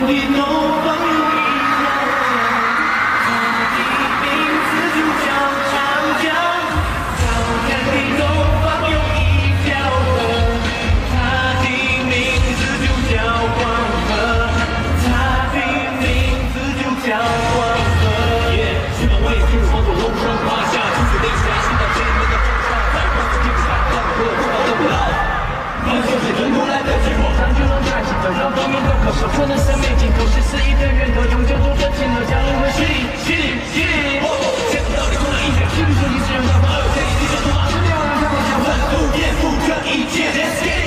地都放有一条他的名字就叫长江，长江里都放有一条河，他的名字就叫黄河，他的名字就叫黄河。去吧，我也进入黄土楼上华夏，金水泪下，心到天边的风沙，在光的天下，但我不老的不老。梦就是人如来的结果，长久容大气，等到光明都可守，可能生命尽头是肆意的源头，终究中的情乐，将轮回洗礼，洗礼，洗礼。天道到底空了一点，是不是你是人造化？天地地球图马，10年我让他们相反，不颠覆这一切。